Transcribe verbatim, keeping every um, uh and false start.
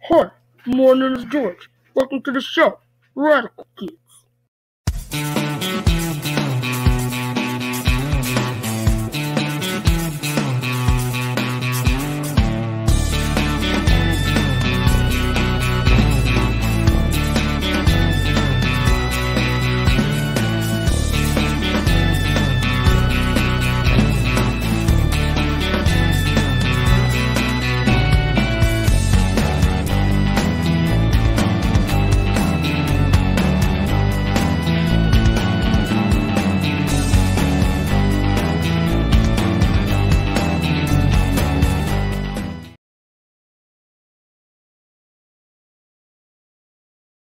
Hi, my name is George. Welcome to the show, Radical.